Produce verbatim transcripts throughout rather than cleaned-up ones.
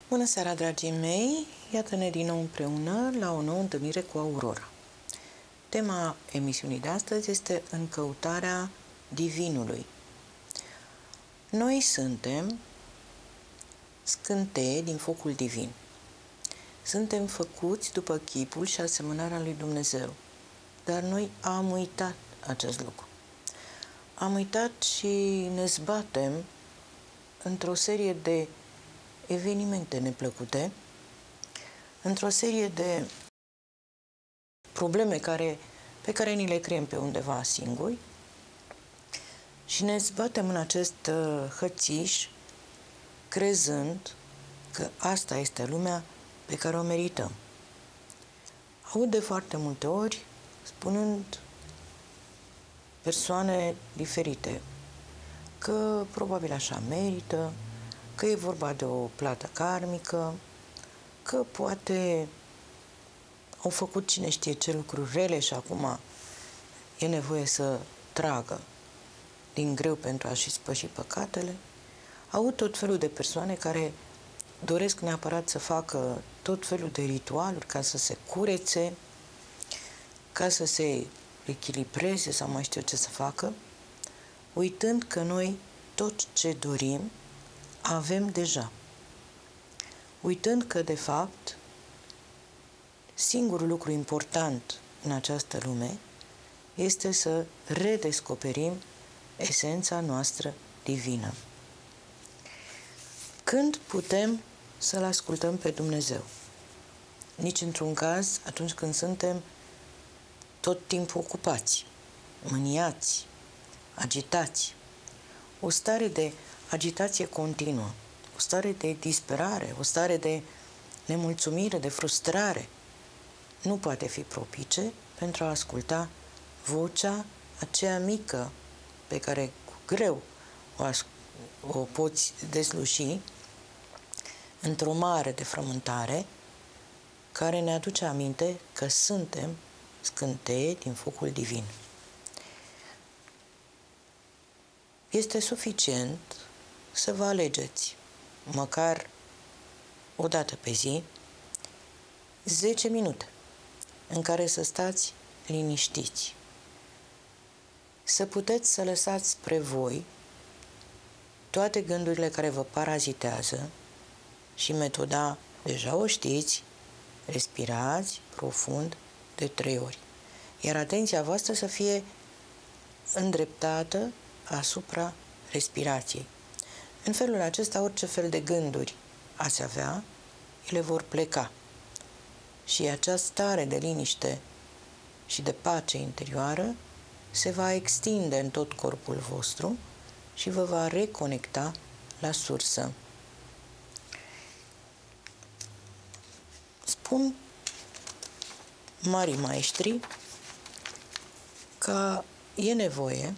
Bună seara, dragii mei! Iată-ne din nou împreună la o nouă întâlnire cu Aurora. Tema emisiunii de astăzi este în căutarea divinului. Noi suntem scânteie din focul divin. Suntem făcuți după chipul și asemănarea lui Dumnezeu. Dar noi am uitat acest lucru. Am uitat și ne zbatem într-o serie de evenimente neplăcute, într-o serie de probleme care, pe care ni le creăm pe undeva singuri și ne zbatem în acest uh, hățiș, crezând că asta este lumea pe care o merităm. Aud de foarte multe ori spunând persoane diferite că probabil așa merită, că e vorba de o plată karmică, că poate au făcut cine știe ce lucruri rele și acum e nevoie să tragă din greu pentru a-și spăși păcatele. Aud tot felul de persoane care doresc neapărat să facă tot felul de ritualuri ca să se curețe, ca să se echilibreze sau mai știu ce să facă, uitând că noi tot ce dorim avem deja. Uitând că, de fapt, singurul lucru important în această lume este să redescoperim esența noastră divină. Când putem să-L ascultăm pe Dumnezeu? Nici într-un caz atunci când suntem tot timpul ocupați, mâniați, agitați. O stare de agitație continuă, o stare de disperare, o stare de nemulțumire, de frustrare, nu poate fi propice pentru a asculta vocea aceea mică pe care cu greu o, o poți desluși într-o mare de frământare care ne aduce aminte că suntem scânteie din focul divin. Este suficient să vă alegeți, măcar o dată pe zi, zece minute în care să stați liniștiți. Să puteți să lăsați spre voi toate gândurile care vă parazitează și metoda, deja o știți, respirați profund de trei ori. Iar atenția voastră să fie îndreptată asupra respirației. În felul acesta, orice fel de gânduri ați avea, ele vor pleca. Și această stare de liniște și de pace interioară se va extinde în tot corpul vostru și vă va reconecta la sursă. Spun marii maestri că e nevoie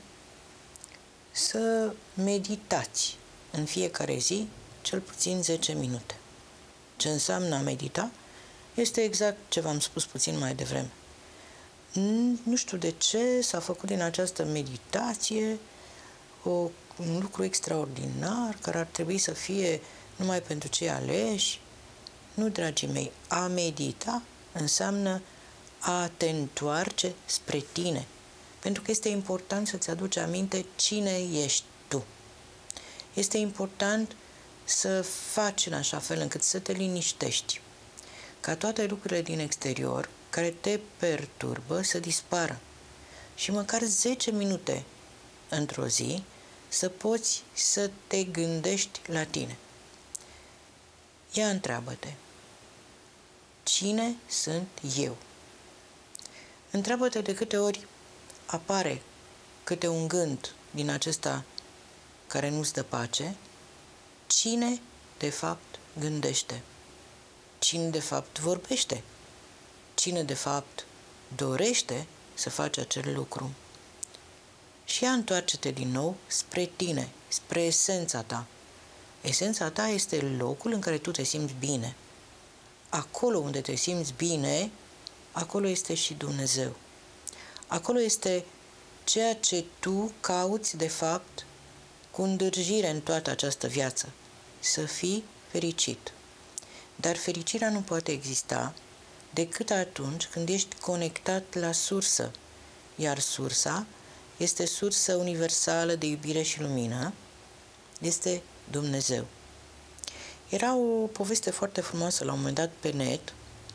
să meditați în fiecare zi cel puțin zece minute. Ce înseamnă a medita? Este exact ce v-am spus puțin mai devreme. Nu știu de ce s-a făcut din această meditație o, un lucru extraordinar care ar trebui să fie numai pentru cei aleși. Nu, dragii mei, a medita înseamnă a te întoarce spre tine. Pentru că este important să-ți aduci aminte cine ești tu. Este important să faci în așa fel încât să te liniștești, ca toate lucrurile din exterior care te perturbă să dispară și măcar zece minute într-o zi să poți să te gândești la tine. Ia întreabă-te, cine sunt eu? Întreabă-te de câte ori apare câte un gând din acesta care nu-ți dă pace, cine de fapt gândește? Cine de fapt vorbește? Cine de fapt dorește să faci acel lucru? Și ia întoarce-te din nou spre tine, spre esența ta. Esența ta este locul în care tu te simți bine. Acolo unde te simți bine, acolo este și Dumnezeu. Acolo este ceea ce tu cauți de fapt cu îndârjire în toată această viață. Să fii fericit. Dar fericirea nu poate exista decât atunci când ești conectat la sursă, iar sursa este sursă universală de iubire și lumină, este Dumnezeu. Era o poveste foarte frumoasă la un moment dat pe net,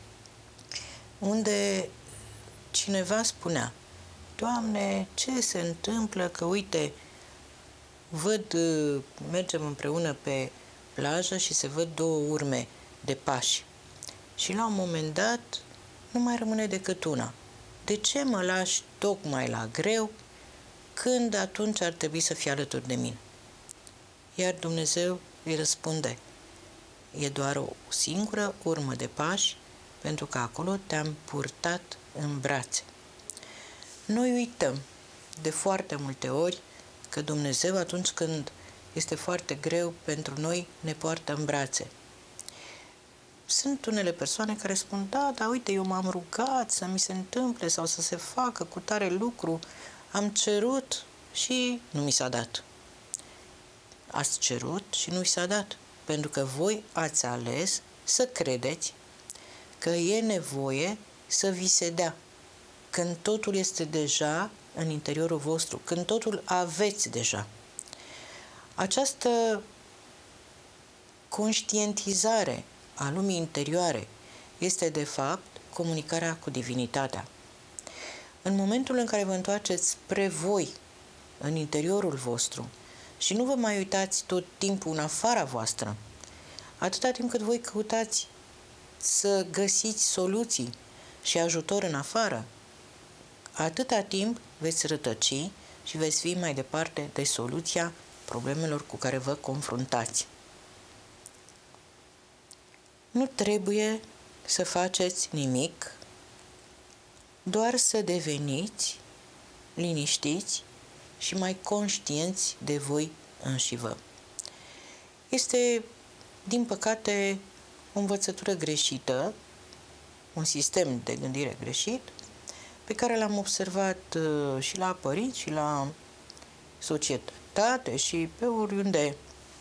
unde cineva spunea: Doamne, ce se întâmplă că, uite, văd, mergem împreună pe plajă și se văd două urme de pași. Și la un moment dat nu mai rămâne decât una. De ce mă lași tocmai la greu când atunci ar trebui să fii alături de mine? Iar Dumnezeu îi răspunde: e doar o singură urmă de pași, pentru că acolo te-am purtat în brațe. Noi uităm de foarte multe ori că Dumnezeu, atunci când este foarte greu pentru noi, ne poartă în brațe. Sunt unele persoane care spun: da, dar uite, eu m-am rugat să mi se întâmple sau să se facă cu tare lucru, am cerut și nu mi s-a dat. Ați cerut și nu mi s-a dat, pentru că voi ați ales să credeți că e nevoie să vi se dea, când totul este deja în interiorul vostru, când totul aveți deja. Această conștientizare a lumii interioare este, de fapt, comunicarea cu divinitatea. În momentul în care vă întoarceți spre voi, în interiorul vostru, și nu vă mai uitați tot timpul în afara voastră, atâta timp cât voi căutați să găsiți soluții și ajutor în afară, atâta timp veți rătăci și veți fi mai departe de soluția problemelor cu care vă confruntați. Nu trebuie să faceți nimic, doar să deveniți liniștiți și mai conștienți de voi înșivă. Este, din păcate, o învățătură greșită, un sistem de gândire greșit, pe care l-am observat uh, și la părinți și la societate și pe oriunde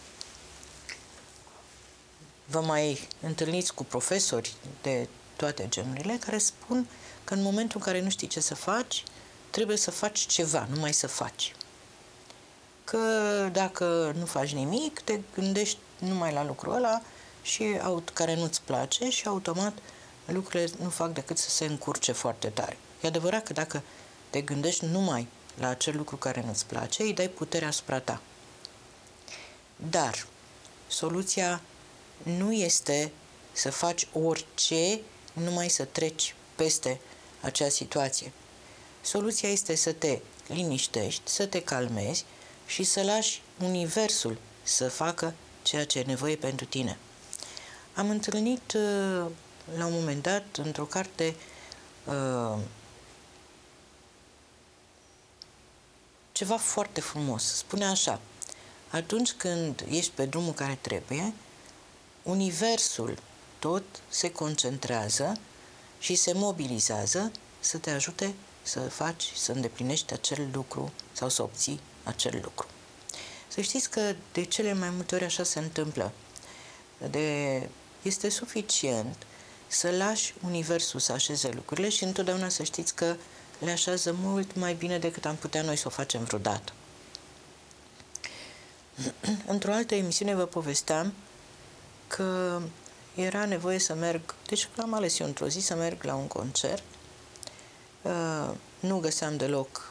vă mai întâlniți cu profesori de toate genurile, care spun că în momentul în care nu știi ce să faci, trebuie să faci ceva, numai să faci. Că dacă nu faci nimic, te gândești numai la lucrul ăla și care nu-ți place și automat lucrurile nu fac decât să se încurce foarte tare. E adevărat că dacă te gândești numai la acel lucru care nu-ți place, îi dai puterea asupra ta. Dar soluția nu este să faci orice, numai să treci peste acea situație. Soluția este să te liniștești, să te calmezi și să lași universul să facă ceea ce e nevoie pentru tine. Am întâlnit la un moment dat într-o carte uh, ceva foarte frumos. Spune așa: atunci când ești pe drumul care trebuie, universul tot se concentrează și se mobilizează să te ajute să faci, să îndeplinești acel lucru sau să obții acel lucru. Să știți că de cele mai multe ori așa se întâmplă. De, este suficient să lași universul să așeze lucrurile și întotdeauna să știți că le așează mult mai bine decât am putea noi să o facem vreodată. Într-o altă emisiune vă povesteam că era nevoie să merg, deci am ales eu într-o zi să merg la un concert. Nu găseam deloc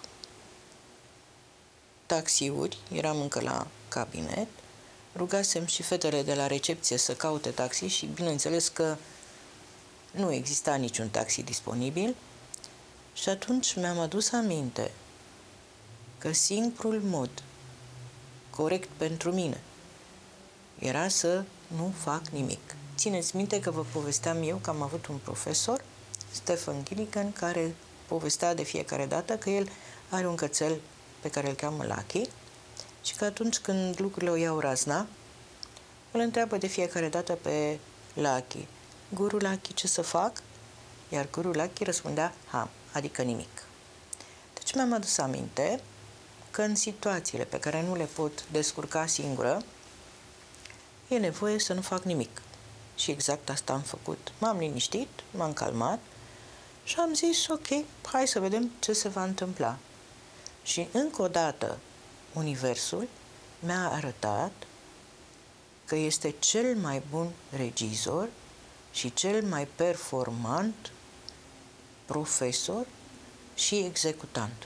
taxiuri, eram încă la cabinet, rugasem și fetele de la recepție să caute taxi și bineînțeles că nu exista niciun taxi disponibil și atunci mi-am adus aminte că singurul mod corect pentru mine era să nu fac nimic. Țineți minte că vă povesteam eu că am avut un profesor, Stephen Gilligan, care povestea de fiecare dată că el are un cățel pe care îl cheamă Lucky și că atunci când lucrurile o iau razna, îl întreabă de fiecare dată pe Lucky: Guru Lucky, ce să fac? Iar Guru Lucky răspundea: ha, adică nimic. Deci mi-am adus aminte că în situațiile pe care nu le pot descurca singură, e nevoie să nu fac nimic. Și exact asta am făcut. M-am liniștit, m-am calmat și am zis, ok, hai să vedem ce se va întâmpla. Și încă o dată, universul mi-a arătat că este cel mai bun regizor și cel mai performant profesor și executant.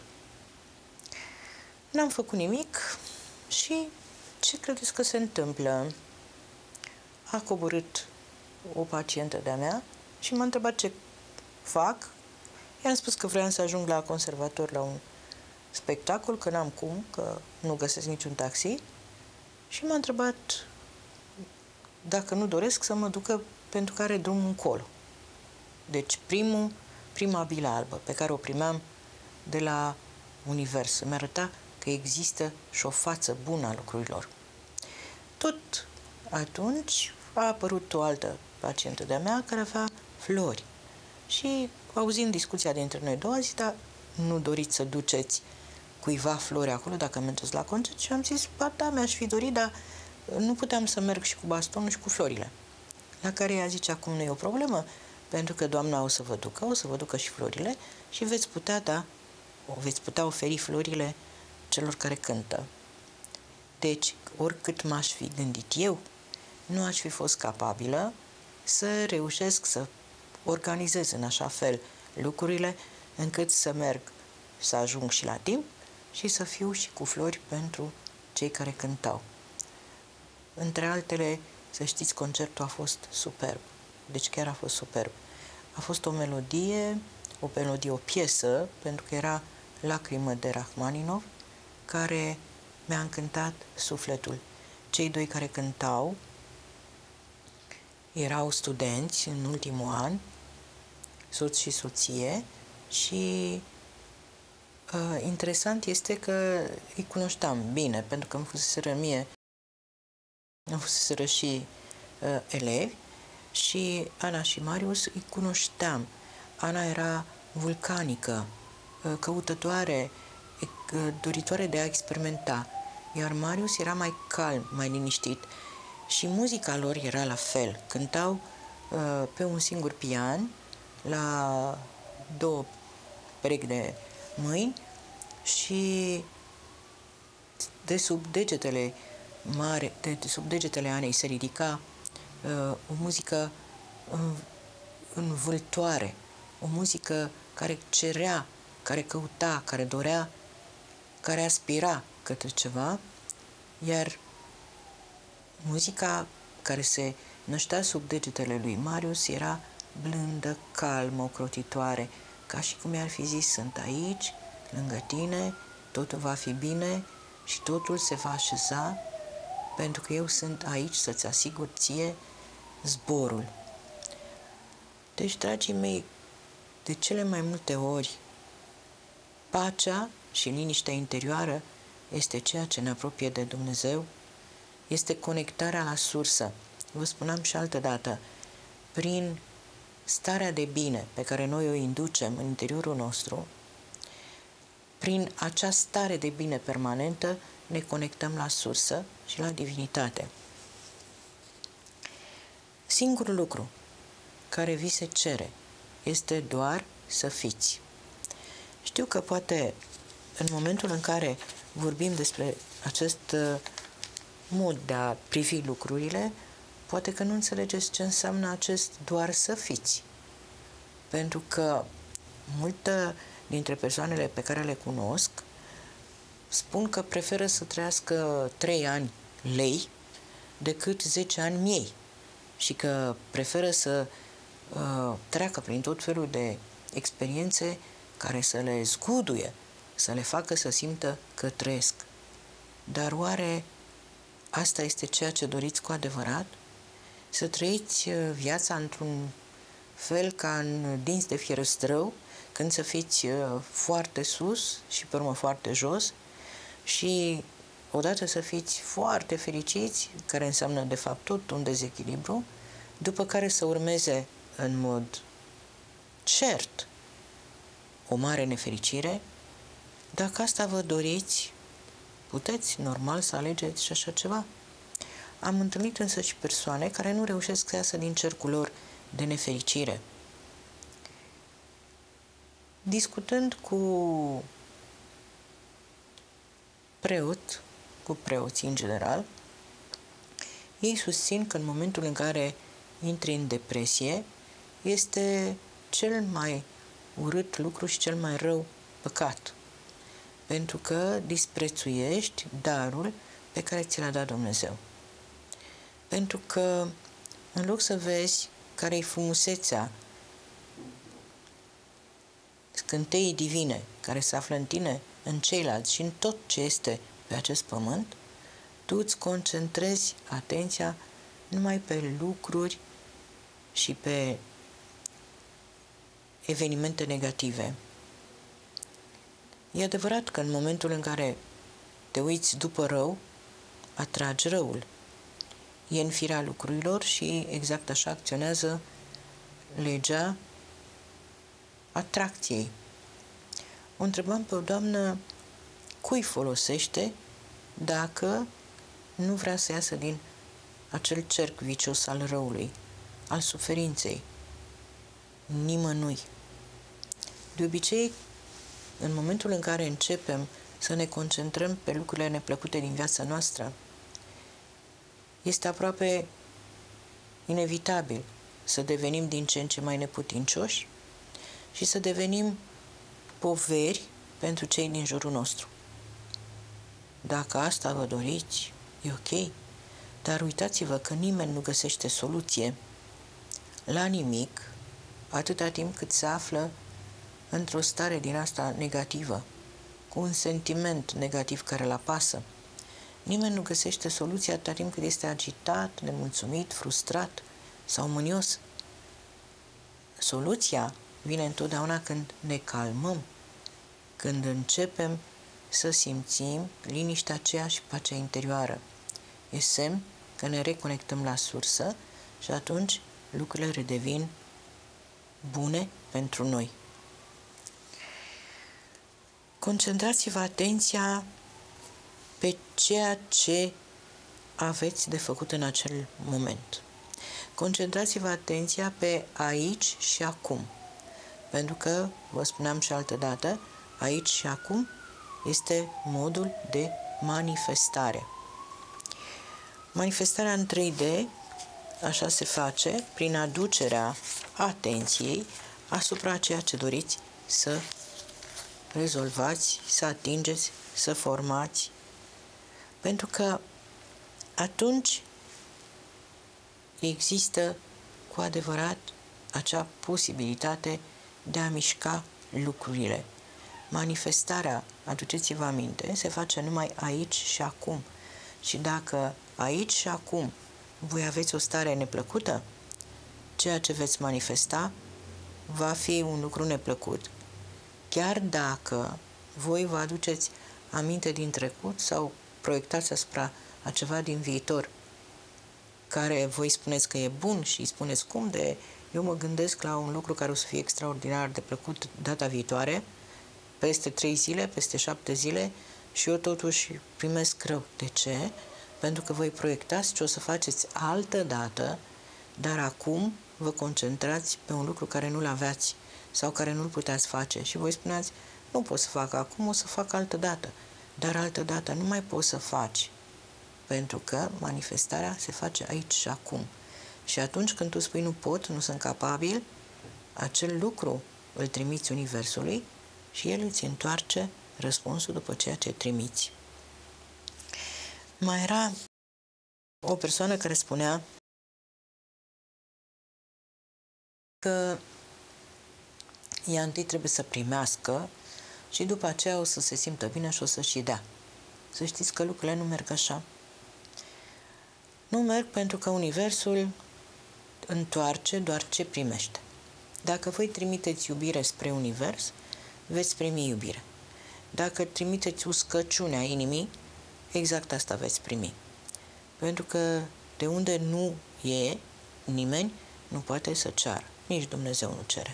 N-am făcut nimic și ce credeți că se întâmplă? A coborât o pacientă de-a mea și m-a întrebat ce fac. I-am spus că vreau să ajung la conservator la un spectacol, că n-am cum, că nu găsesc niciun taxi. Și m-a întrebat dacă nu doresc să mă ducă pentru că are drumul încolo. Deci primul, prima bilă albă pe care o primeam de la univers îmi arăta că există și o față bună a lucrurilor. Tot atunci a apărut o altă pacientă de-a mea care avea flori. Și auzind discuția dintre noi două, a zis, dar nu doriți să duceți cuiva flori acolo dacă mergeți la concert? Și am zis, ba da, mi-aș fi dorit, dar nu puteam să merg și cu bastonul și cu florile. La care ea zice, acum nu e o problemă, pentru că doamna o să vă ducă, o să vă ducă și florile și veți putea da, o veți putea oferi florile celor care cântă. Deci, oricât m-aș fi gândit eu, nu aș fi fost capabilă să reușesc să organizez în așa fel lucrurile încât să merg, să ajung și la timp și să fiu și cu flori pentru cei care cântau. Între altele, să știți, concertul a fost superb. Deci chiar a fost superb. A fost o melodie, o melodie, o piesă, pentru că era Lacrimă de Rachmaninov, care mi-a încântat sufletul. Cei doi care cântau erau studenți în ultimul an, soț și soție, și uh, interesant este că îi cunoșteam bine, pentru că îmi fuseseră mie, îmi fuseseră și uh, elevi, și Ana și Marius îi cunoșteam. Ana era vulcanică, uh, căutătoare, uh, doritoare de a experimenta, iar Marius era mai calm, mai liniștit. Și muzica lor era la fel. Cântau uh, pe un singur pian, la două perechi de mâini și de sub degetele mari, de, de sub degetele Anei se ridica uh, o muzică învâltoare, o muzică care cerea, care căuta, care dorea, care aspira către ceva, iar muzica care se năștea sub degetele lui Marius era blândă, calmă, ocrotitoare, ca și cum i-ar fi zis, sunt aici, lângă tine, totul va fi bine și totul se va așeza, pentru că eu sunt aici să-ți asigur ție zborul. Deci, dragii mei, de cele mai multe ori, pacea și liniștea interioară este ceea ce ne apropie de Dumnezeu, este conectarea la sursă. Vă spuneam și altădată, prin starea de bine pe care noi o inducem în interiorul nostru, prin acea stare de bine permanentă, ne conectăm la sursă și la divinitate. Singurul lucru care vi se cere este doar să fiți. Știu că poate în momentul în care vorbim despre acest mod de a privi lucrurile, poate că nu înțelegeți ce înseamnă acest doar să fiți. Pentru că multe dintre persoanele pe care le cunosc spun că preferă să trăiască trei ani lei decât zece ani miei și că preferă să uh, treacă prin tot felul de experiențe care să le zguduie, să le facă să simtă că trăiesc. Dar oare asta este ceea ce doriți cu adevărat? Să trăiți viața într-un fel ca în dinți de fierăstrău, când să fiți foarte sus și pe urmă foarte jos și odată să fiți foarte fericiți, care înseamnă de fapt tot un dezechilibru, după care să urmeze în mod cert o mare nefericire. Dacă asta vă doriți, puteți normal să alegeți și așa ceva. Am întâlnit însă și persoane care nu reușesc să iasă din cercul lor de nefericire. Discutând cu preot, cu preoții în general, ei susțin că în momentul în care intri în depresie, este cel mai urât lucru și cel mai rău păcat, pentru că disprețuiești darul pe care ți l-a dat Dumnezeu. Pentru că în loc să vezi care-i frumusețea scânteii divine care se află în tine, în ceilalți și în tot ce este pe acest pământ, tu îți concentrezi atenția numai pe lucruri și pe evenimente negative. E adevărat că în momentul în care te uiți după rău, atragi răul. E în firea lucrurilor și exact așa acționează legea atracției. O întrebam pe o doamnă cui folosește dacă nu vrea să iasă din acel cerc vicios al răului, al suferinței. Nimănui. De obicei, în momentul în care începem să ne concentrăm pe lucrurile neplăcute din viața noastră, este aproape inevitabil să devenim din ce în ce mai neputincioși și să devenim poveri pentru cei din jurul nostru. Dacă asta vă doriți, e ok, dar uitați-vă că nimeni nu găsește soluție la nimic atâta timp cât se află într-o stare din asta negativă, cu un sentiment negativ care îl apasă. Nimeni nu găsește soluție atâta timp cât este agitat, nemulțumit, frustrat sau mânios. Soluția vine întotdeauna când ne calmăm, când începem să simțim liniștea aceea și pacea interioară. E semn că ne reconectăm la sursă și atunci lucrurile redevin bune pentru noi. Concentrați-vă atenția pe ceea ce aveți de făcut în acel moment. Concentrați-vă atenția pe aici și acum. Pentru că, vă spuneam și altă dată, aici și acum este modul de manifestare. Manifestarea în trei D, așa se face, prin aducerea atenției asupra ceea ce doriți să rezolvați, să atingeți, să formați. Pentru că atunci există cu adevărat acea posibilitate de a mișca lucrurile. Manifestarea, aduceți-vă aminte, se face numai aici și acum. Și dacă aici și acum voi aveți o stare neplăcută, ceea ce veți manifesta va fi un lucru neplăcut. Chiar dacă voi vă aduceți aminte din trecut sau proiectați asupra a ceva din viitor, care voi spuneți că e bun și îi spuneți cum de... Eu mă gândesc la un lucru care o să fie extraordinar de plăcut data viitoare, peste trei zile, peste șapte zile, și eu totuși primesc rău. De ce? Pentru că voi proiectați ce o să faceți altă dată, dar acum vă concentrați pe un lucru care nu-l aveați sau care nu-l puteați face și voi spuneați, nu pot să fac acum, o să fac altă dată. Dar altă dată nu mai poți să faci, pentru că manifestarea se face aici și acum. Și atunci când tu spui nu pot, nu sunt capabil, acel lucru îl trimiți Universului și el îți întoarce răspunsul după ceea ce trimiți. Mai era o persoană care spunea că ea întâi trebuie să primească și după aceea o să se simtă bine și o să-și dea. Să știți că lucrurile nu merg așa. Nu merg pentru că Universul întoarce doar ce primește. Dacă voi trimiteți iubire spre Univers, veți primi iubire. Dacă trimiteți uscăciunea inimii, exact asta veți primi. Pentru că de unde nu e nimeni, nu poate să ceară. Nici Dumnezeu nu cere.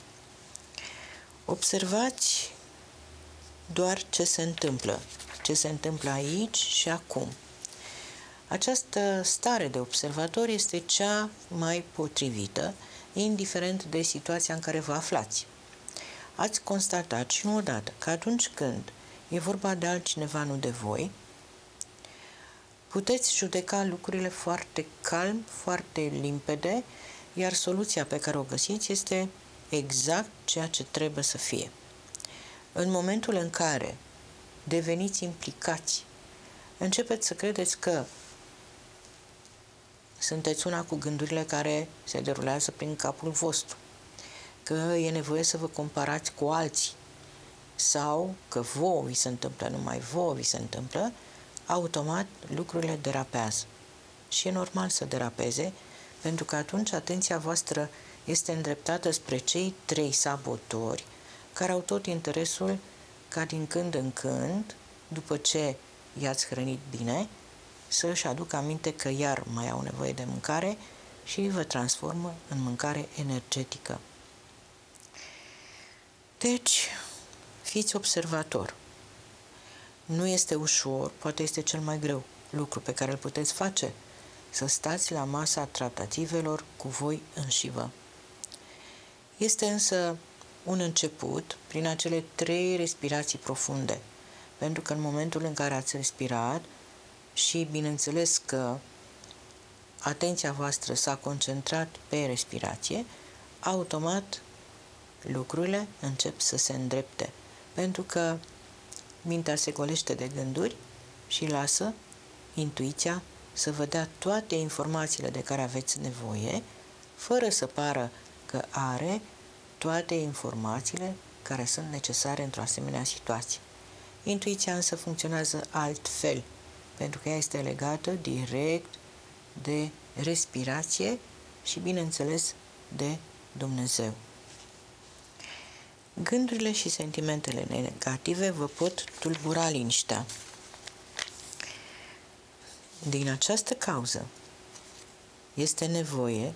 Observați doar ce se întâmplă. Ce se întâmplă aici și acum. Această stare de observator este cea mai potrivită, indiferent de situația în care vă aflați. Ați constatat și nu odată că atunci când e vorba de altcineva, nu de voi, puteți judeca lucrurile foarte calm, foarte limpede, iar soluția pe care o găsiți este exact ceea ce trebuie să fie. În momentul în care deveniți implicați, începeți să credeți că sunteți una cu gândurile care se derulează prin capul vostru, că e nevoie să vă comparați cu alții sau că vouă vi se întâmplă, numai vouă vi se întâmplă, automat lucrurile derapează. Și e normal să derapeze, pentru că atunci atenția voastră este îndreptată spre cei trei sabotori care au tot interesul ca din când în când, după ce i-ați hrănit bine, să își aducă aminte că iar mai au nevoie de mâncare și vă transformă în mâncare energetică. Deci, fiți observator. Nu este ușor, poate este cel mai greu lucru pe care îl puteți face, să stați la masa tratativelor cu voi înșivă. Este însă un început prin acele trei respirații profunde, pentru că în momentul în care ați respirat și bineînțeles că atenția voastră s-a concentrat pe respirație, automat lucrurile încep să se îndrepte, pentru că mintea se golește de gânduri și lasă intuiția să vă dea toate informațiile de care aveți nevoie, fără să pară că are toate informațiile care sunt necesare într-o asemenea situație. Intuiția însă funcționează altfel, pentru că ea este legată direct de respirație și, bineînțeles, de Dumnezeu. Gândurile și sentimentele negative vă pot tulbura liniștea. Din această cauză este nevoie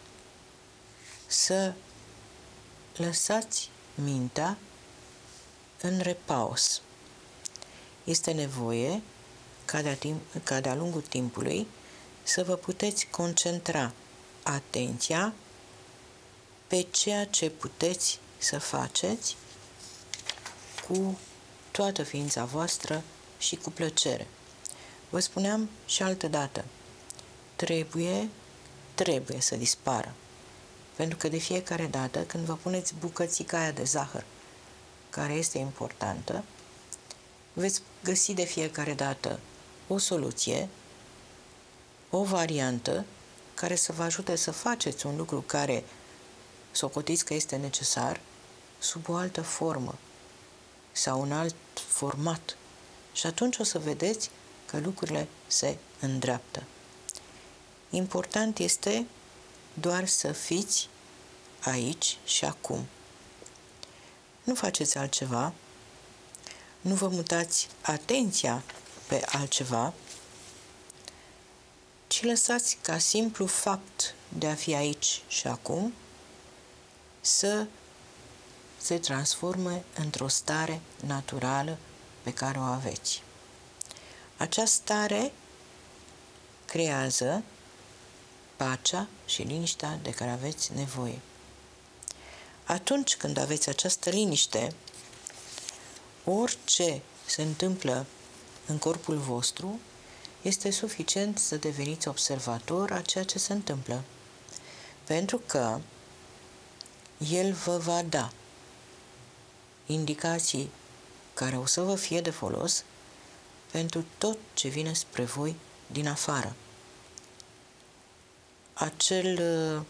să lăsați mintea în repaus. Este nevoie ca de-a, timp, ca de-a lungul timpului să vă puteți concentra atenția pe ceea ce puteți să faceți cu toată ființa voastră și cu plăcere. Vă spuneam și altădată, trebuie, trebuie să dispară. Pentru că de fiecare dată când vă puneți bucățica aia de zahăr, care este importantă, veți găsi de fiecare dată o soluție, o variantă care să vă ajute să faceți un lucru care socotiți că este necesar sub o altă formă sau un alt format. Și atunci o să vedeți că lucrurile se îndreaptă. Important este doar să fiți aici și acum. Nu faceți altceva, nu vă mutați atenția pe altceva, ci lăsați ca simplu fapt de a fi aici și acum să se transforme într-o stare naturală pe care o aveți. Această stare creează pacea și liniștea de care aveți nevoie. Atunci când aveți această liniște, orice se întâmplă în corpul vostru, este suficient să deveniți observator a ceea ce se întâmplă. Pentru că el vă va da indicații care o să vă fie de folos pentru tot ce vine spre voi din afară. Acel uh,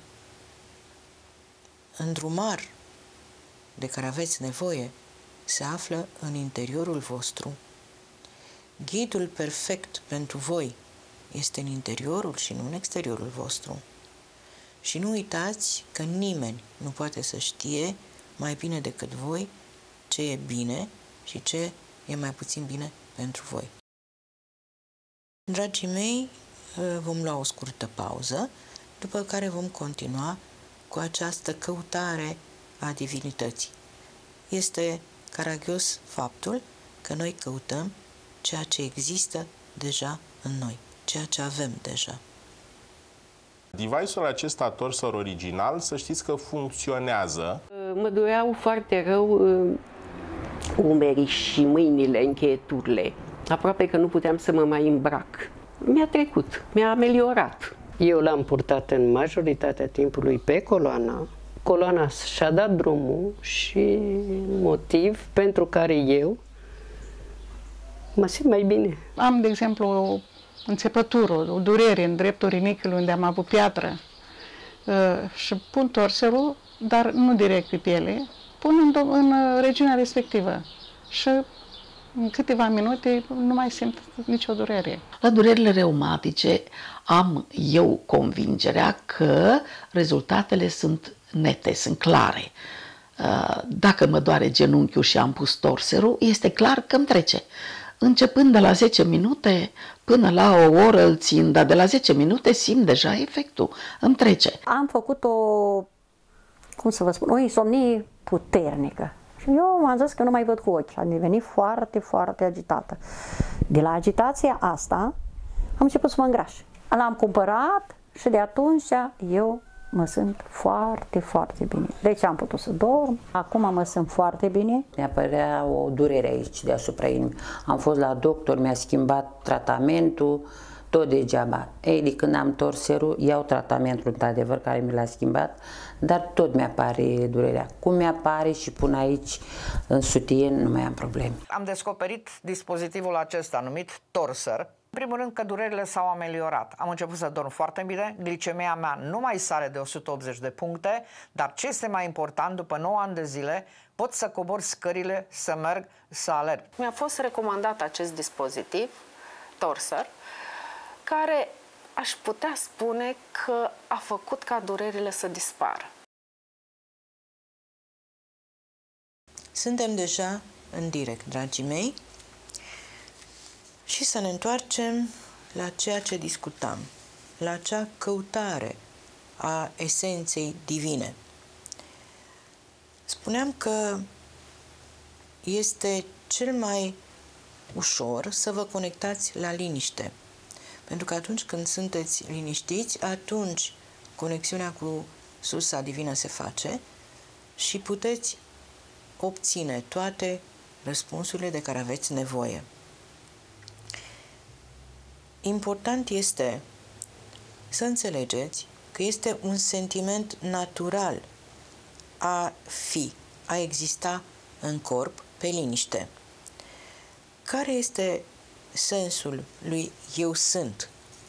îndrumar de care aveți nevoie se află în interiorul vostru. Ghidul perfect pentru voi este în interiorul și nu în exteriorul vostru. Și nu uitați că nimeni nu poate să știe mai bine decât voi ce e bine și ce e mai puțin bine pentru voi. Dragii mei, vom lua o scurtă pauză, după care vom continua cu această căutare a divinității. Este caragios faptul că noi căutăm ceea ce există deja în noi, ceea ce avem deja. Device-ul acesta Torsor original, să știți că funcționează. Mă dureau foarte rău umerii și mâinile, încheieturile. Aproape că nu puteam să mă mai îmbrac. Mi-a trecut, mi-a ameliorat. Eu l-am purtat în majoritatea timpului pe coloana. Coloana și-a dat drumul și motiv pentru care eu mă simt mai bine. Am, de exemplu, o înțepătură, o durere în dreptul rinichiului unde am avut piatră și pun torserul, dar nu direct pe piele, pun în, în regiunea respectivă și în câteva minute nu mai simt nicio durere. La durerile reumatice am eu convingerea că rezultatele sunt nete, sunt clare. Dacă mă doare genunchiul și am pus torserul, este clar că îmi trece. Începând de la zece minute până la o oră îl țin, dar de la zece minute simt deja efectul, îmi trece. Am făcut o, cum să vă spun, o insomnie puternică. Și eu m-am zis că nu mai văd cu ochi. Am devenit foarte, foarte agitată. De la agitația asta am început să mă îngraș. L-am cumpărat și de atunci eu mă simt foarte, foarte bine. Deci am putut să dorm, acum mă simt foarte bine. Mi-apărea o durere aici deasupra inimii. Am fost la doctor, mi-a schimbat tratamentul, tot degeaba. Ei, de când am torserul, iau tratamentul într-adevăr care mi l-a schimbat, dar tot mi-apare durerea. Cum mi-apare și pun aici în sutien, nu mai am probleme. Am descoperit dispozitivul acesta numit Torser. În primul rând că durerile s-au ameliorat. Am început să dorm foarte bine, glicemia mea nu mai sare de o sută optzeci de puncte, dar ce este mai important, după nouă ani de zile, pot să cobor scările, să merg, să alerg. Mi-a fost recomandat acest dispozitiv, Torser, care aș putea spune că a făcut ca durerile să dispară. Suntem deja în direct, dragii mei, și să ne întoarcem la ceea ce discutam, la acea căutare a esenței divine. Spuneam că este cel mai ușor să vă conectați la liniște. Pentru că atunci când sunteți liniștiți, atunci conexiunea cu sursa divină se face și puteți obține toate răspunsurile de care aveți nevoie. Important este să înțelegeți că este un sentiment natural a fi, a exista în corp pe liniște. Care este sensul lui eu sunt?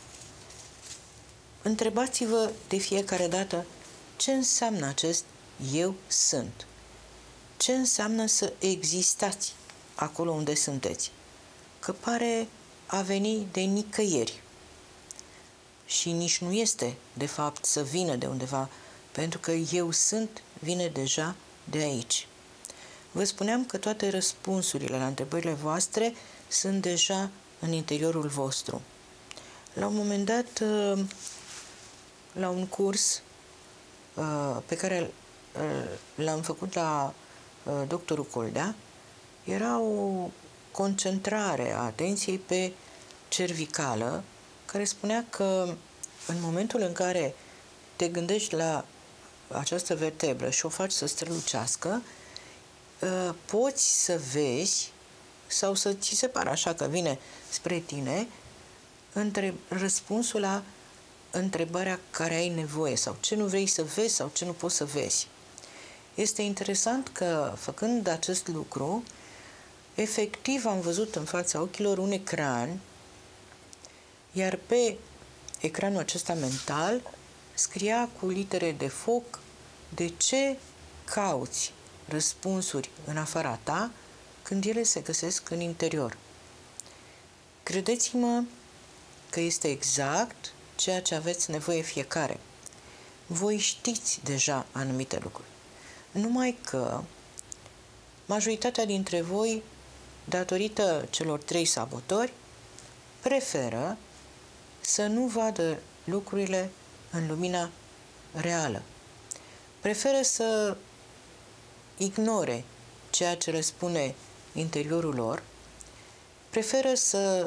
Întrebați-vă de fiecare dată ce înseamnă acest eu sunt. Ce înseamnă să existați acolo unde sunteți? Că pare a veni de nicăieri. Și nici nu este, de fapt, să vină de undeva, pentru că eu sunt vine deja de aici. Vă spuneam că toate răspunsurile la întrebările voastre sunt deja în interiorul vostru. La un moment dat, la un curs pe care l-am făcut la doctorul Coldea, era o concentrare a atenției pe cervicală, care spunea că în momentul în care te gândești la această vertebră și o faci să strălucească, poți să vezi sau să ți se pară așa că vine spre tine între răspunsul la întrebarea care ai nevoie sau ce nu vrei să vezi sau ce nu poți să vezi. Este interesant că, făcând acest lucru, efectiv am văzut în fața ochilor un ecran, iar pe ecranul acesta mental scria cu litere de foc de ce cauți răspunsuri în afara ta când ele se găsesc în interior. Credeți-mă că este exact ceea ce aveți nevoie fiecare. Voi știți deja anumite lucruri. Numai că majoritatea dintre voi, datorită celor trei sabotori, preferă să nu vadă lucrurile în lumina reală. Preferă să ignore ceea ce le spune interiorul lor, preferă să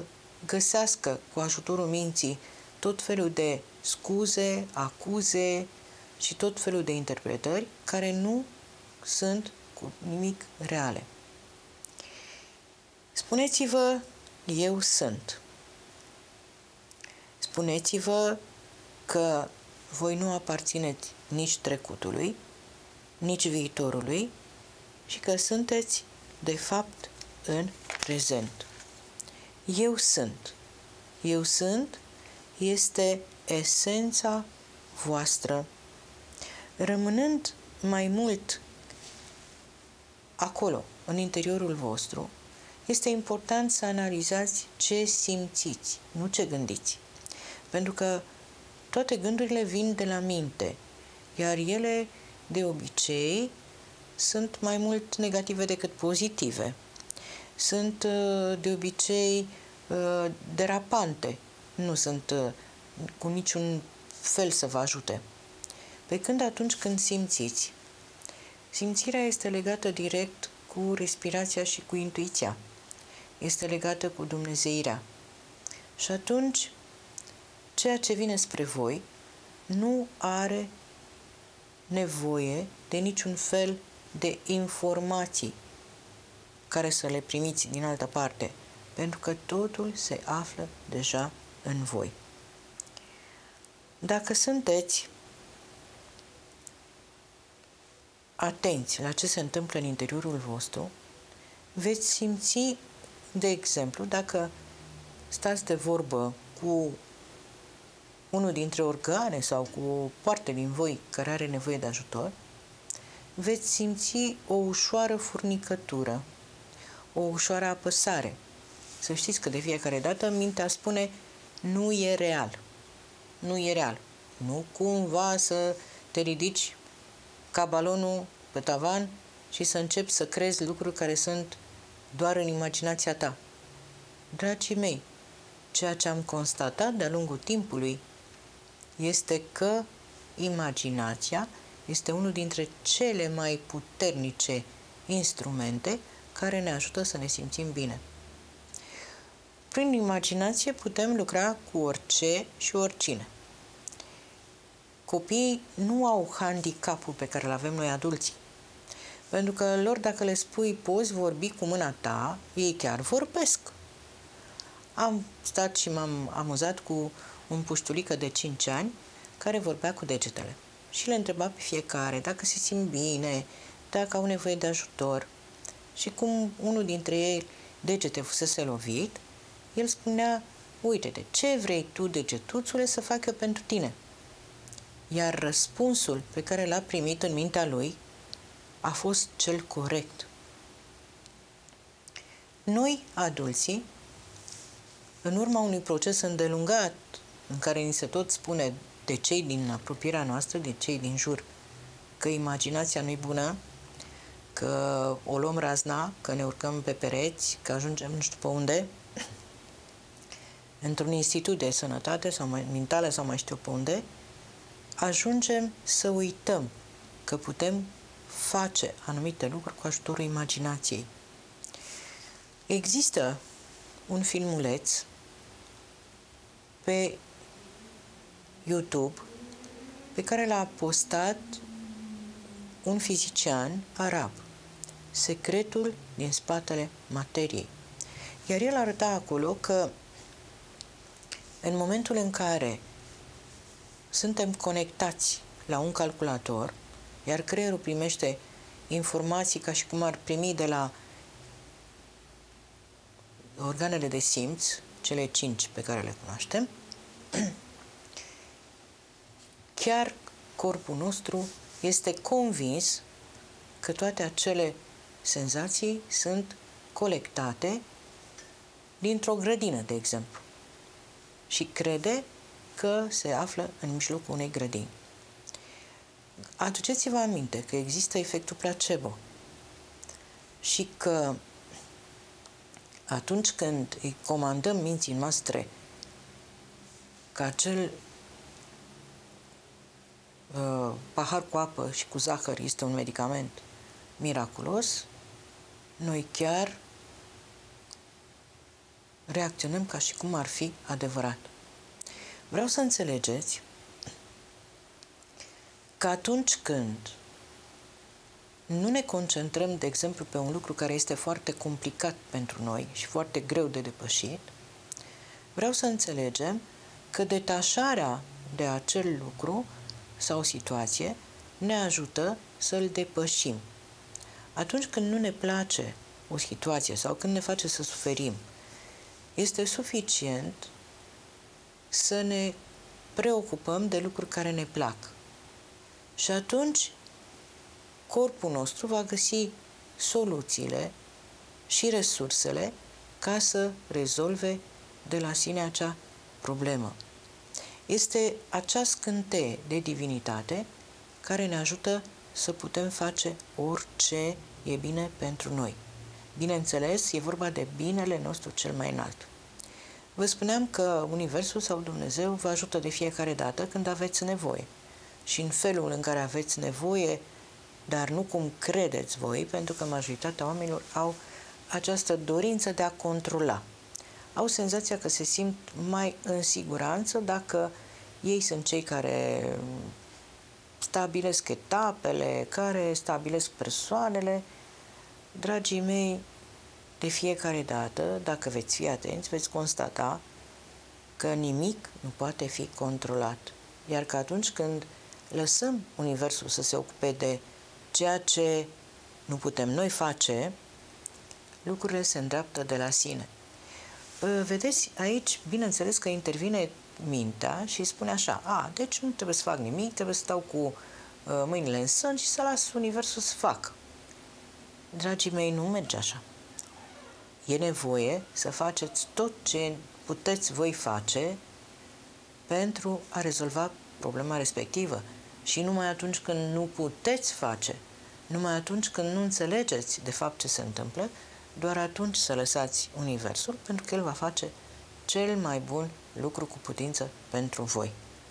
găsească cu ajutorul minții tot felul de scuze, acuze și tot felul de interpretări care nu sunt cu nimic reale. Spuneți-vă, eu sunt. Spuneți-vă că voi nu aparțineți nici trecutului, nici viitorului și că sunteți, de fapt, în prezent. Eu sunt. Eu sunt este esența voastră. Rămânând mai mult acolo, în interiorul vostru, este important să analizați ce simțiți, nu ce gândiți. Pentru că toate gândurile vin de la minte, iar ele, de obicei, sunt mai mult negative decât pozitive. Sunt, de obicei, derapante. Nu sunt cu niciun fel să vă ajute. Pe când atunci când simțiți, simțirea este legată direct cu respirația și cu intuiția. Este legată cu dumnezeirea. Și atunci, ceea ce vine spre voi nu are nevoie de niciun fel de informații care să le primiți din altă parte, pentru că totul se află deja în voi. Dacă sunteți atenți la ce se întâmplă în interiorul vostru, veți simți, de exemplu, dacă stați de vorbă cu unul dintre organe sau cu o parte din voi care are nevoie de ajutor, veți simți o ușoară furnicătură, o ușoară apăsare. Să știți că de fiecare dată mintea spune nu e real. Nu e real. Nu cumva să te ridici ca balonul pe tavan și să începi să crezi lucruri care sunt doar în imaginația ta. Dragii mei, ceea ce am constatat de-a lungul timpului este că imaginația este unul dintre cele mai puternice instrumente care ne ajută să ne simțim bine. Prin imaginație putem lucra cu orice și oricine. Copiii nu au handicapul pe care îl avem noi adulții. Pentru că lor, dacă le spui poți vorbi cu mâna ta, ei chiar vorbesc. Am stat și m-am amuzat cu un puștulică de cinci ani care vorbea cu degetele. Și le întreba pe fiecare dacă se simt bine, dacă au nevoie de ajutor. Și cum unul dintre ei degete fusese lovit, el spunea, uite-te, ce vrei tu, degetuțule, să fac eu pentru tine? Iar răspunsul pe care l-a primit în mintea lui a fost cel corect. Noi, adulții, în urma unui proces îndelungat, în care ni se tot spune de cei din apropierea noastră, de cei din jur, că imaginația nu-i bună, că o luăm razna, că ne urcăm pe pereți, că ajungem nu știu pe unde, într-un institut de sănătate sau mai mentală sau mai știu pe unde, ajungem să uităm că putem face anumite lucruri cu ajutorul imaginației. Există un filmuleț pe YouTube pe care l-a postat un fizician arab, Secretul din spatele materiei. Iar el arăta acolo că în momentul în care suntem conectați la un calculator, iar creierul primește informații ca și cum ar primi de la organele de simț, cele cinci pe care le cunoaștem, chiar corpul nostru este convins că toate acele senzații sunt colectate dintr-o grădină, de exemplu, și crede că se află în mijlocul unei grădini. Aduceți-vă aminte că există efectul placebo și că atunci când îi comandăm minții noastre că acel uh, pahar cu apă și cu zahăr este un medicament miraculos, noi chiar reacționăm ca și cum ar fi adevărat. Vreau să înțelegeți că atunci când nu ne concentrăm, de exemplu, pe un lucru care este foarte complicat pentru noi și foarte greu de depășit, vreau să înțelegem că detașarea de acel lucru sau situație ne ajută să-l depășim. Atunci când nu ne place o situație sau când ne face să suferim, este suficient să ne preocupăm de lucruri care ne plac. Și atunci corpul nostru va găsi soluțiile și resursele ca să rezolve de la sine acea problemă. Este acea scânteie de divinitate care ne ajută să putem face orice e bine pentru noi. Bineînțeles, e vorba de binele nostru cel mai înalt. Vă spuneam că Universul sau Dumnezeu vă ajută de fiecare dată când aveți nevoie. Și în felul în care aveți nevoie, dar nu cum credeți voi, pentru că majoritatea oamenilor au această dorință de a controla. Au senzația că se simt mai în siguranță dacă ei sunt cei care stabilesc etapele, care stabilesc persoanele. Dragii mei, de fiecare dată, dacă veți fi atenți, veți constata că nimic nu poate fi controlat. Iar că atunci când lăsăm Universul să se ocupe de ceea ce nu putem noi face, lucrurile se îndreaptă de la sine. Vedeți, aici, bineînțeles că intervine mintea și spune așa: a, deci nu trebuie să fac nimic, trebuie să stau cu uh, mâinile în sân și să las Universul să facă. Dragii mei, nu merge așa. E nevoie să faceți tot ce puteți voi face pentru a rezolva problema respectivă. Și numai atunci când nu puteți face, numai atunci când nu înțelegeți de fapt ce se întâmplă, doar atunci să lăsați Universul, pentru că El va face cel mai bun lucru cu putință pentru voi.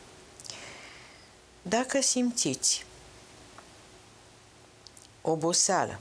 Dacă simțiți oboseală,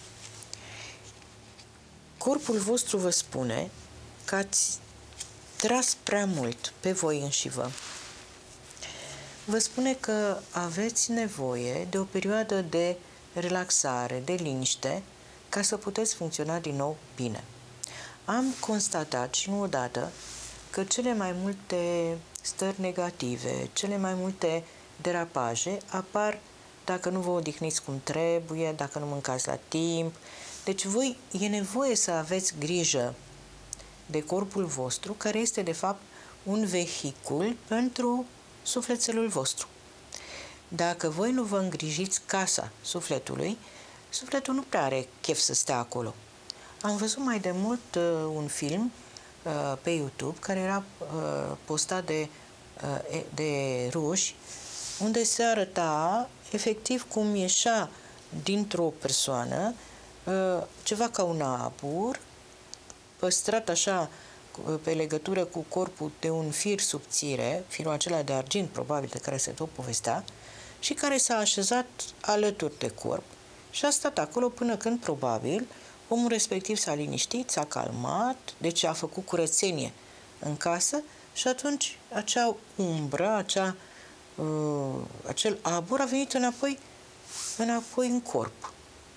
corpul vostru vă spune că ați tras prea mult pe voi înșivă. Vă spune că aveți nevoie de o perioadă de relaxare, de liniște, ca să puteți funcționa din nou bine. Am constatat și nu odată că cele mai multe stări negative, cele mai multe derapaje apar dacă nu vă odihniți cum trebuie, dacă nu mâncați la timp. Deci voi e nevoie să aveți grijă de corpul vostru, care este de fapt un vehicul pentru sufletelul vostru. Dacă voi nu vă îngrijiți casa sufletului, sufletul nu prea are chef să stea acolo. Am văzut mai de mult uh, un film uh, pe YouTube care era uh, postat de, uh, de ruși, unde se arăta efectiv cum ieșea dintr-o persoană uh, ceva ca un abur, păstrat așa pe legătură cu corpul de un fir subțire, firul acela de argint probabil de care se tot povestea, și care s-a așezat alături de corp și a stat acolo până când probabil omul respectiv s-a liniștit, s-a calmat, deci a făcut curățenie în casă și atunci acea umbră, acea, uh, acel abur a venit înapoi, înapoi în corp.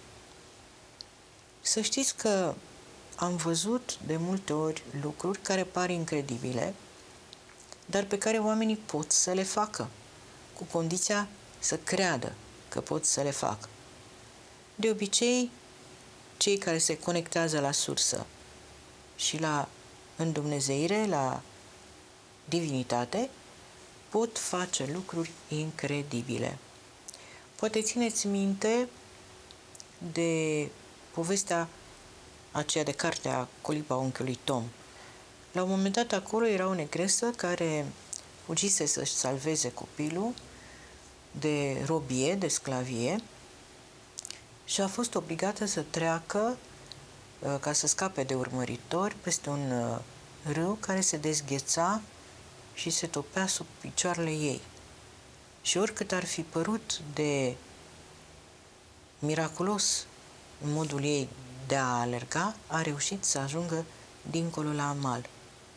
Să știți că am văzut de multe ori lucruri care par incredibile, dar pe care oamenii pot să le facă, cu condiția să creadă că pot să le facă. De obicei, cei care se conectează la sursă și la îndumnezeire, la divinitate, pot face lucruri incredibile. Poate țineți minte de povestea aceea de cartea Coliba unchiului Tom. La un moment dat acolo era o negresă care fugise să-și salveze copilul de robie, de sclavie, și a fost obligată să treacă, ca să scape de urmăritori, peste un râu care se dezgheța și se topea sub picioarele ei. Și oricât ar fi părut de miraculos în modul ei de a alerga, a reușit să ajungă dincolo la amal.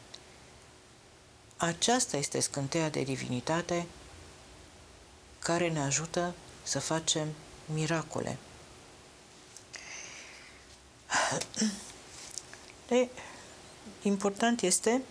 Aceasta este scânteia de divinitate care ne ajută să facem miracole. De, important este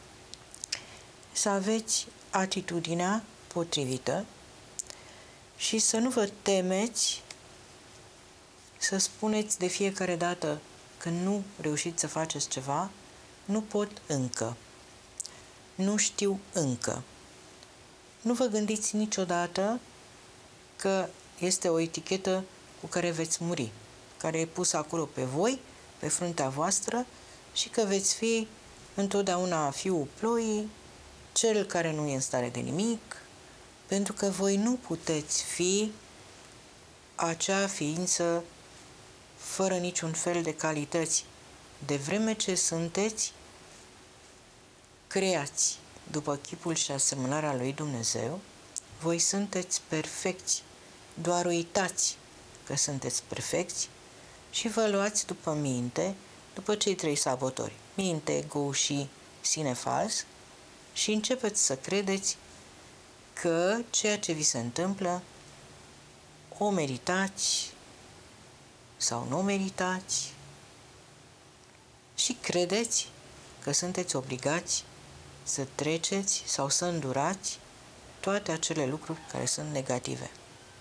să aveți atitudinea potrivită și să nu vă temeți să spuneți de fiecare dată când nu reușiți să faceți ceva, nu pot încă, nu știu încă. Nu vă gândiți niciodată că este o etichetă cu care veți muri, care e pusă acolo pe voi, pe fruntea voastră, și că veți fi întotdeauna fiul ploii, cel care nu e în stare de nimic, pentru că voi nu puteți fi acea ființă fără niciun fel de calități. De vreme ce sunteți creați după chipul și asemănarea lui Dumnezeu, voi sunteți perfecți, doar uitați că sunteți perfecți și vă luați după minte, după cei trei sabotori, minte, ego și sine fals, și începeți să credeți că ceea ce vi se întâmplă o meritați sau nu o meritați și credeți că sunteți obligați să treceți sau să îndurați toate acele lucruri care sunt negative.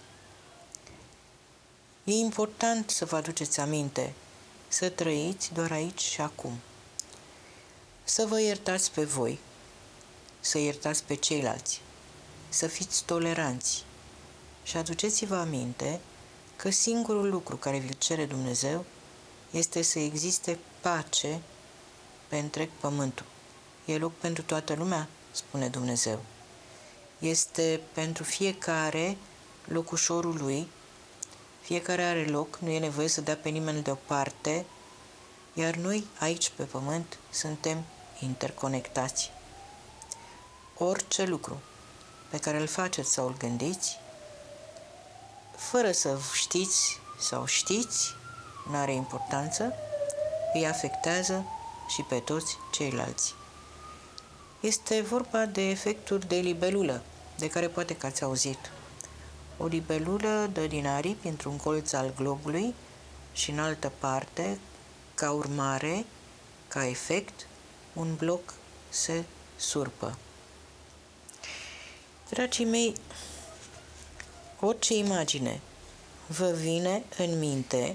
E important să vă aduceți aminte, să trăiți doar aici și acum, să vă iertați pe voi, să iertați pe ceilalți, să fiți toleranți și aduceți-vă aminte că singurul lucru care vi-l cere Dumnezeu este să existe pace pe întreg pământul. E loc pentru toată lumea, spune Dumnezeu. Este pentru fiecare locușorul lui, fiecare are loc, nu e nevoie să dea pe nimeni deoparte, iar noi aici pe pământ suntem interconectați. Orice lucru pe care îl faceți sau îl gândiți, fără să știți sau știți, nu are importanță, îi afectează și pe toți ceilalți. Este vorba de efectul de libelulă, de care poate că ați auzit. O libelulă dă din aripi într-un colț al globului și în altă parte, ca urmare, ca efect, un bloc se surpă. Dragii mei, orice imagine vă vine în minte,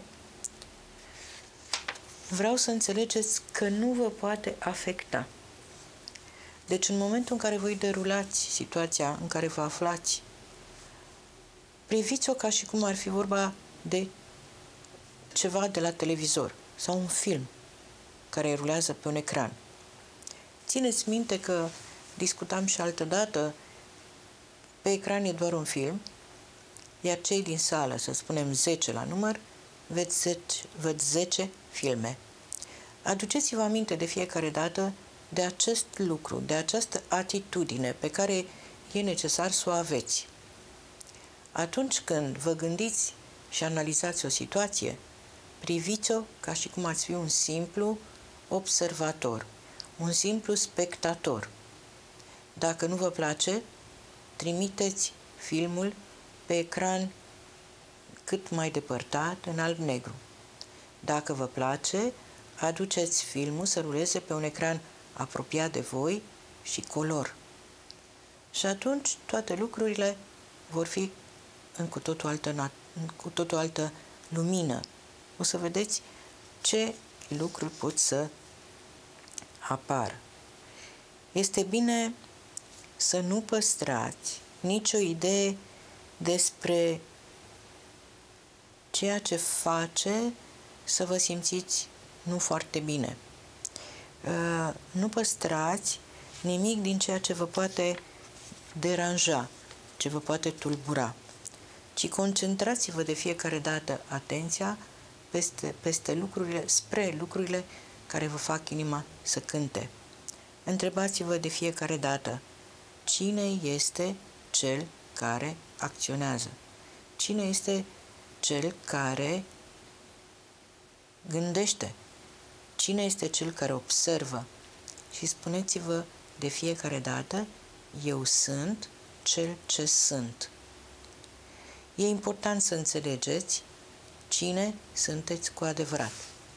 vreau să înțelegeți că nu vă poate afecta. Deci în momentul în care voi derulați situația în care vă aflați, priviți-o ca și cum ar fi vorba de ceva de la televizor sau un film care rulează pe un ecran. Țineți minte că discutam și altădată, pe ecran e doar un film, iar cei din sală, să spunem zece la număr, văd zece, văd zece filme. Aduceți-vă aminte de fiecare dată de acest lucru, de această atitudine pe care e necesar să o aveți. Atunci când vă gândiți și analizați o situație, priviți-o ca și cum ați fi un simplu observator, un simplu spectator. Dacă nu vă place, trimiteți filmul pe ecran cât mai depărtat, în alb-negru. Dacă vă place, aduceți filmul să ruleze pe un ecran apropiat de voi și color. Și atunci toate lucrurile vor fi în cu totul altă, în cu totul altă lumină. O să vedeți ce lucruri pot să apară. Este bine să nu păstrați nicio idee despre ceea ce face să vă simțiți nu foarte bine. Nu păstrați nimic din ceea ce vă poate deranja, ce vă poate tulbura, ci concentrați-vă de fiecare dată atenția peste, peste lucrurile, spre lucrurile care vă fac inima să cânte. Întrebați-vă de fiecare dată, cine este cel care acționează? Cine este cel care gândește? Cine este cel care observă? Și spuneți-vă de fiecare dată, eu sunt cel ce sunt. E important să înțelegeți cine sunteți cu adevărat.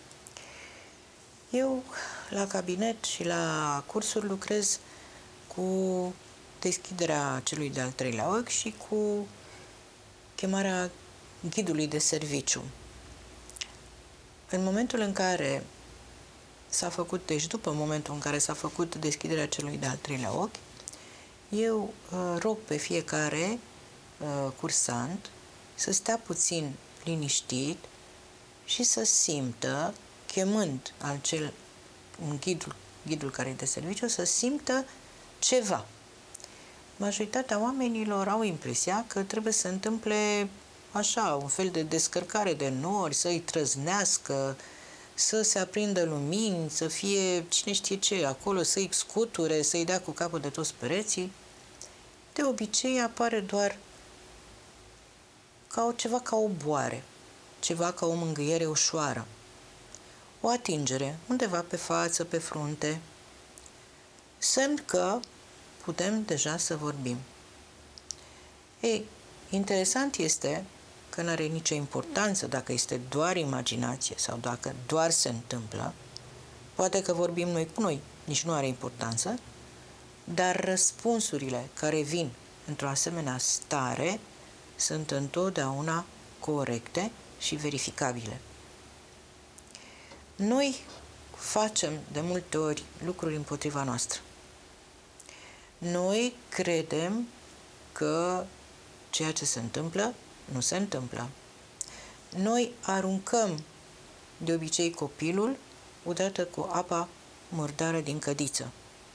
Eu, la cabinet și la cursuri, lucrez cu deschiderea celui de-al treilea ochi și cu chemarea ghidului de serviciu. În momentul în care s-a făcut, deci după momentul în care s-a făcut deschiderea celui de-al treilea ochi, eu uh, rog pe fiecare uh, cursant să stea puțin liniștit și să simtă, chemând al cel, un ghidul, ghidul care e de serviciu, să simtă ceva. Majoritatea oamenilor au impresia că trebuie să se întâmple așa, un fel de descărcare de nori, să-i trăznească, să se aprindă lumini, să fie cine știe ce acolo, să-i scuture, să-i dea cu capul de toți pereții. De obicei apare doar ca o, ceva ca o boare, ceva ca o mângâiere ușoară, o atingere undeva pe față, pe frunte, semn că putem deja să vorbim. Ei, interesant este că nu are nicio importanță dacă este doar imaginație sau dacă doar se întâmplă, poate că vorbim noi cu noi, nici nu are importanță, dar răspunsurile care vin într-o asemenea stare sunt întotdeauna corecte și verificabile. Noi facem de multe ori lucruri împotriva noastră. Noi credem că ceea ce se întâmplă nu se întâmplă. Noi aruncăm de obicei copilul odată cu apa murdară din cădiță.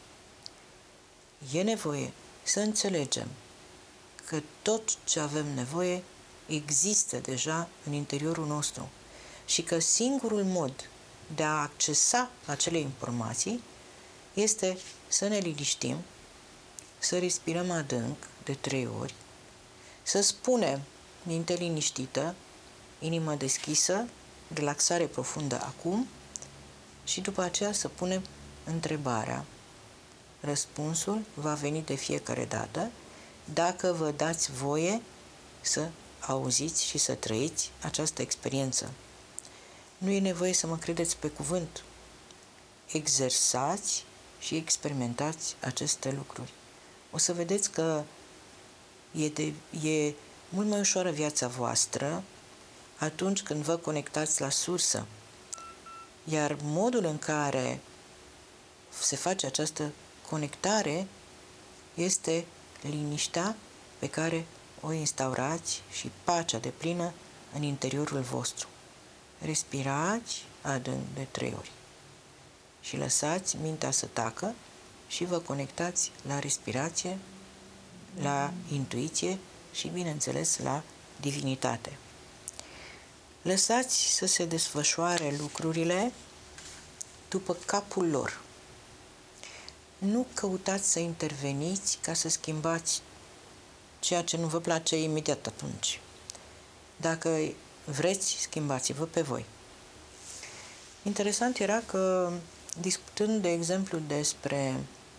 E nevoie să înțelegem că tot ce avem nevoie există deja în interiorul nostru și că singurul mod de a accesa acele informații este să ne liniștim, să respirăm adânc de trei ori, să spunem minte liniștită, inimă deschisă, relaxare profundă acum și după aceea să punem întrebarea. Răspunsul va veni de fiecare dată dacă vă dați voie să auziți și să trăiți această experiență. Nu e nevoie să mă credeți pe cuvânt. Exersați și experimentați aceste lucruri. O să vedeți că e, de, e mult mai ușoară viața voastră atunci când vă conectați la sursă. Iar modul în care se face această conectare este liniștea pe care o instaurați și pacea deplină în interiorul vostru. Respirați adânc de trei ori și lăsați mintea să tacă și vă conectați la respirație, la intuiție și, bineînțeles, la divinitate. Lăsați să se desfășoare lucrurile după capul lor. Nu căutați să interveniți ca să schimbați ceea ce nu vă place imediat atunci. Dacă vreți, schimbați-vă pe voi. Interesant era că, discutând, de exemplu, despre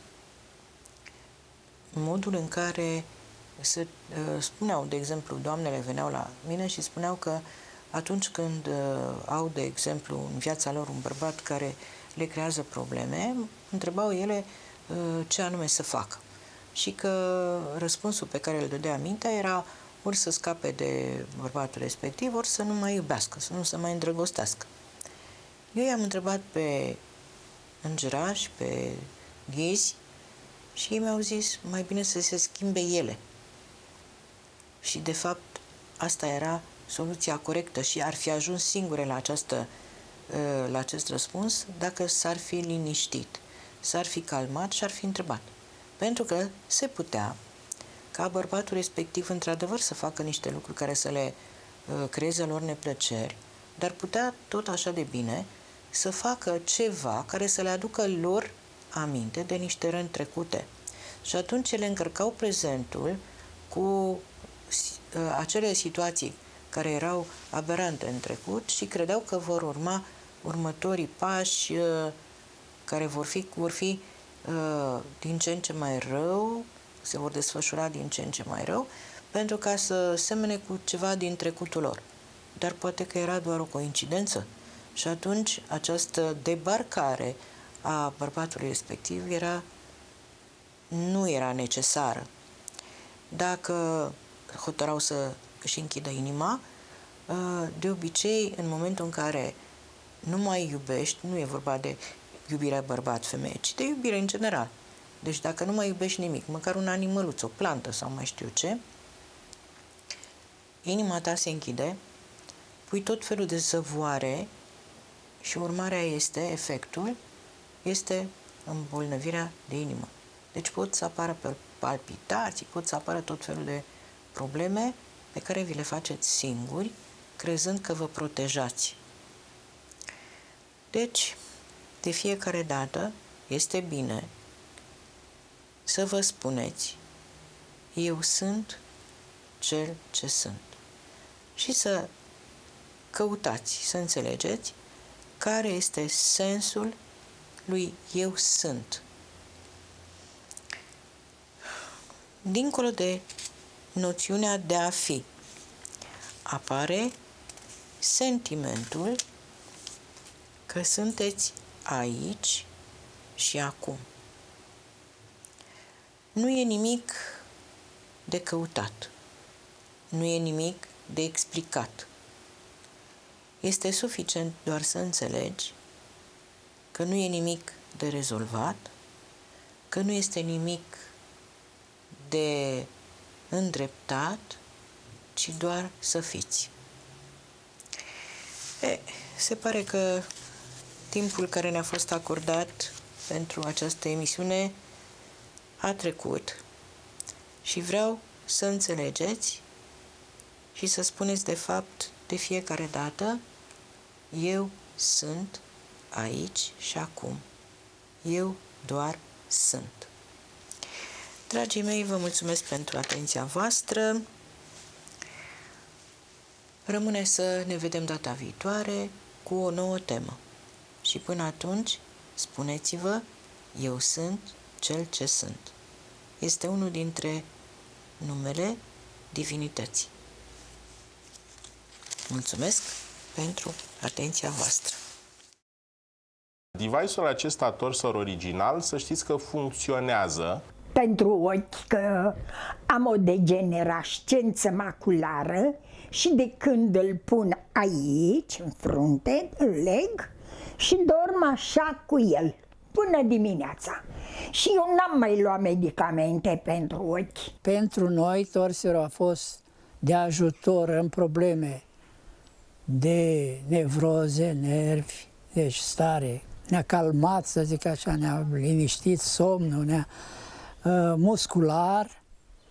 modul în care se uh, spuneau, de exemplu, doamnele veneau la mine și spuneau că atunci când uh, au, de exemplu, în viața lor un bărbat care le creează probleme, întrebau ele uh, ce anume să facă. Și că răspunsul pe care îl dădea mintea era ori să scape de bărbatul respectiv, ori să nu mai iubească, să nu se mai îndrăgostească. Eu i-am întrebat pe îngerași, pe ghizi, și ei mi-au zis mai bine să se schimbe ele. Și de fapt asta era soluția corectă și ar fi ajuns singure la, această, la acest răspuns dacă s-ar fi liniștit, s-ar fi calmat și ar fi întrebat. Pentru că se putea ca bărbatul respectiv într-adevăr să facă niște lucruri care să le creeze lor neplăceri, dar putea tot așa de bine să facă ceva care să le aducă lor aminte de niște răni trecute. Și atunci ele încărcau prezentul cu uh, acele situații care erau aberante în trecut și credeau că vor urma următorii pași uh, care vor fi, vor fi uh, din ce în ce mai rău, se vor desfășura din ce în ce mai rău, pentru ca să semene cu ceva din trecutul lor. Dar poate că era doar o coincidență și atunci această debarcare a bărbatului respectiv era, nu era necesară. Dacă hotărau să își închidă inima, de obicei, în momentul în care nu mai iubești, nu e vorba de iubirea bărbat-femeie, ci de iubire în general. Deci dacă nu mai iubești nimic, măcar un animăluț, o plantă sau mai știu ce, inima ta se închide, pui tot felul de zăvoare și urmarea este, efectul, este îmbolnăvirea de inimă. Deci pot să apară palpitații, pot să apară tot felul de probleme pe care vi le faceți singuri, crezând că vă protejați. Deci, de fiecare dată, este bine să vă spuneți: eu sunt cel ce sunt. Și să căutați, să înțelegeți care este sensul lui eu sunt. Dincolo de noțiunea de a fi, apare sentimentul că sunteți aici și acum. Nu e nimic de căutat, nu e nimic de explicat. Este suficient doar să înțelegi că nu e nimic de rezolvat, că nu este nimic de îndreptat, ci doar să fiți. E, se pare că timpul care ne-a fost acordat pentru această emisiune a trecut și vreau să înțelegeți și să spuneți de fapt de fiecare dată: eu sunt aici și acum. Eu doar sunt. Dragii mei, vă mulțumesc pentru atenția voastră. Rămâne să ne vedem data viitoare cu o nouă temă. Și până atunci, spuneți-vă: eu sunt cel ce sunt. Este unul dintre numele divinității. Mulțumesc pentru atenția voastră. Device-ul acesta torsor original, să știți că funcționează pentru ochi, că am o degenerascență maculară și de când îl pun aici, în frunte, îl leg și dorm așa cu el până dimineața. Și eu n-am mai luat medicamente pentru ochi. Pentru noi, torserul a fost de ajutor în probleme de nevroze, nervi, deci stare. Ne-a calmat, să zic așa, ne-a liniștit somnul, ne-a uh, muscular.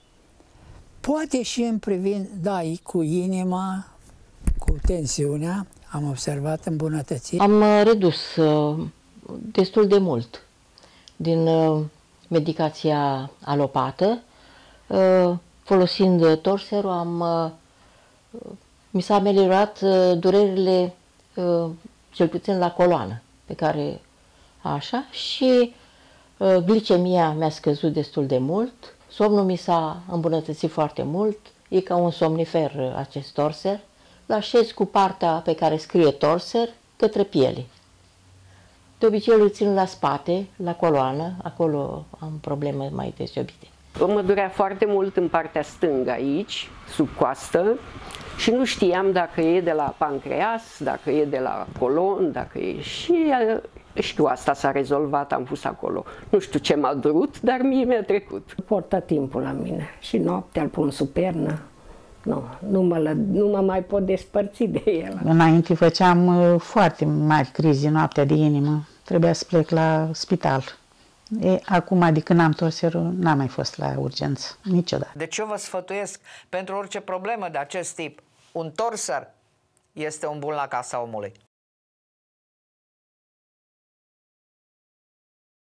Poate și în privind, da, cu inima, cu tensiunea, am observat îmbunătățiri. Am uh, redus uh, destul de mult din uh, medicația alopată. Uh, folosind torserul, am, uh, mi s-a ameliorat uh, durerile, uh, cel puțin la coloană, pe care așa, și uh, glicemia mi-a scăzut destul de mult, somnul mi s-a îmbunătățit foarte mult, e ca un somnifer uh, acest torser. L-așez cu partea pe care scrie torser către piele. De obicei îl țin la spate, la coloană, acolo am probleme mai deosebite. Mă durea foarte mult în partea stângă aici, sub coastă, și nu știam dacă e de la pancreas, dacă e de la colon, dacă e... Și știu, asta s-a rezolvat, am pus acolo. Nu știu ce m-a durut, dar mie mi-a trecut. Portă timpul la mine și noaptea îl pun sub pernă. Nu, nu mă, nu mă mai pot despărți de el. Înainte făceam foarte mari crize noaptea de inimă. Trebuia să plec la spital. E, acum, de când am torserul, n-am mai fost la urgență, niciodată. Deci eu vă sfătuiesc, pentru orice problemă de acest tip, un torser este un bun la casa omului.